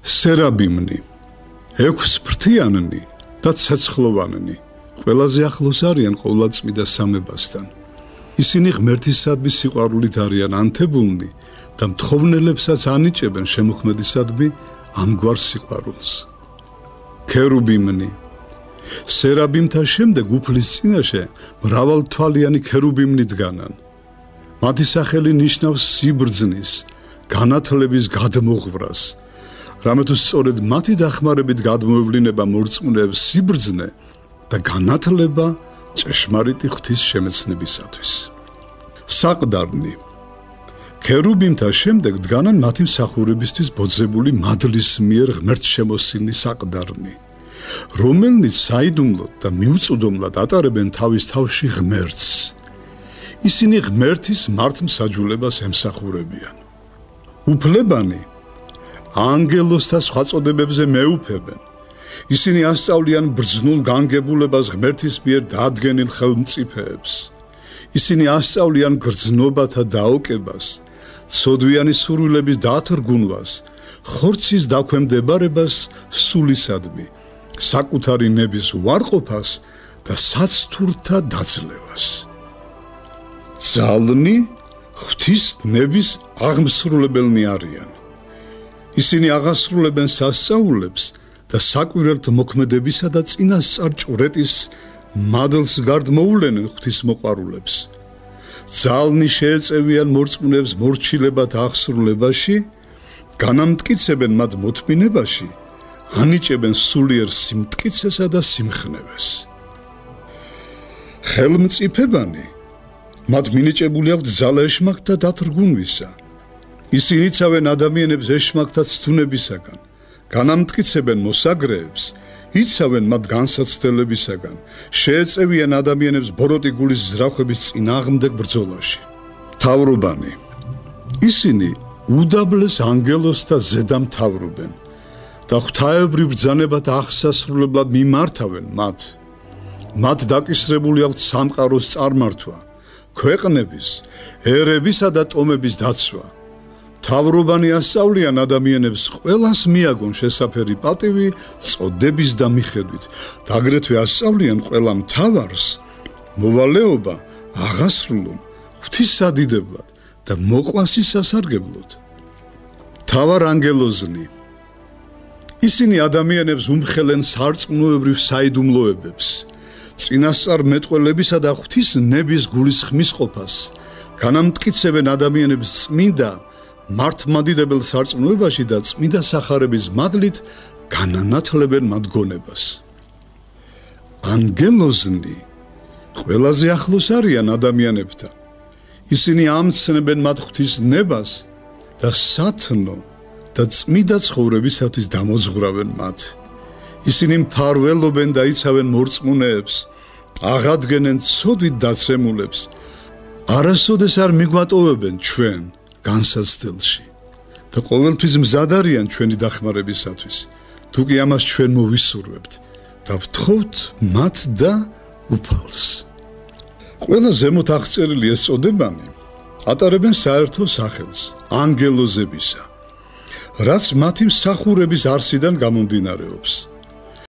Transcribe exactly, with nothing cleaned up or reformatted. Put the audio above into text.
სერაბიმნი, ექვსფრთიანნი და ცეცხლოვანნი, ყველაზე ახლოს არიან ყოვლადწმიდა სამებასთან. ისინი ღმერთისადმი სიყვარულით არიან ანთებულნი და მთხოვნელებსაც ანიჭებენ შემოქმედისადმი ამგვარ სიყვარულს. ქერუბიმნი, სერაბიმთა შემდეგ უფლის წინაშე მრავალთვალიანი ქერუბიმნი დგანან. მათი სახელი ნიშნავს სიბრძნის, განათლების გადმოღვრას. რამეთუს სწორედ მათი დახმარებით გადმოევლინება მორწმუნეებს სიბრძნე და განათლება ჭეშმარიტი ღვთის შემეცნებისათვის. საყდარნი, ქერუბიმთა შემდეგ დგანან მათი მსახურებისთვის ბოძებული მადლის მიერ ღმერთშემოსილნი საყდარნი, რომელნიც საიდუმლოდ და მიუწვდომლად ატარებენ თავის თავში ღმერთს. ისინი ღმერთის მართლმსაჯულებას ემსახურებიან. უფლებანი ანგელოსთა სხვა წოდებებზე მეუფებენ. ისინი ასწავლიან ბრძნულ განგებულებას ღმერთის მიერ დადგენილ ხელმწიფეებს. ისინი ასწავლიან გრძნობათა დაოკებას, ცოდვიანი სურვილების დათრგუნვას, ხორცის დაქვემდებარებას სულისადმი, საკუთარი ნების უარყოფას და საცთურთა დაძლევას. ძალნი ღვთის ნების აღმსრულებელნი არიან. ისინი აღასრულებენ სასწაულებს და საკვირველთ მოქმედებისა და წინასწარ ჭვრეტის მადლს გარდმოულენენ ღვთის მოყვარულებს. ძალნი შეეწევიან მორწმუნეებს მორჩილებათა აღსრულებაში, განამტკიცებენ მათ მოთმინებაში, ანიჭებენ სულიერ სიმტკიცესა და სიმხნევეს. ხელმწიფებანი მათ მინიჭებული აქვთ ძალა ეშმაკთა დათრგუნვისა. ისინი იცავენ ადამიანებს ეშმაკთა ცდუნებისაგან, განამტკიცებენ მოსაგრეებს, იცავენ მათ განსაცდელებისაგან, შეეწევიან ადამიანებს ბოროტი გულის ზრახვების წინააღმდეგ ბრძოლაში. მთავრობანი, ისინი უდაბლეს ანგელოსთა ზედამთავრობენ და ღვთაებრივ ბრძანებათა აღსასრულებლად მიმართავენ მათ. მათ დაკისრებული აქვთ სამყაროს წარმართვა, ქვეყნების, ერებისა და ტომების დაცვა. მთავრობანი ასწავლიან ადამიანებს ყველას მიაგონ შესაფერი პატივი წოდების და მიხედვით და აგრეთვე ასწავლიან ყველა მთავარს მოვალეობა აღასრულონ ღვთისადიდებლად და მოყვასის სასარგებლოდ. მთავარ ანგელოზნი, ისინი ადამიანებს უმხელენ სარწმუნოებრივ საიდუმლოებებს, წინასწარ მეტყველებისა და ღვთის ნების გულისხმისყოფას, განამტკიცებენ ადამიანებს წმინდა მართლმადიდებელ სარწმუნოებაში და წმინდა სახარების მადლით განანათლებენ მათ გონებას. ანგელოზნი ყველაზე ახლოს არიან ადამიანებთან. ისინი ამცნებენ მათ ღვთის ნებას და სათნო და წმინდა ცხოვრებისათვის დამოძღვრავენ მათ. ისინი მფარველობენ და იცავენ მორწმუნეებს, აღადგენენ ცოდვით დაცემულებს, არასოდეს არ მიგვატოვებენ ჩვენ განსაცდელში და ყოველთვის მზად არიან ჩვენი დახმარებისათვის. თუ კი ამას ჩვენ მოვისურვებთ და ვთხოვთ მათ და უფალს. ყველა ზემოთ აღწერილი ეს წოდებანი ატარებენ საერთო სახელს ანგელოზებისა, რაც მათი მსახურების არსიდან გამომდინარეობს.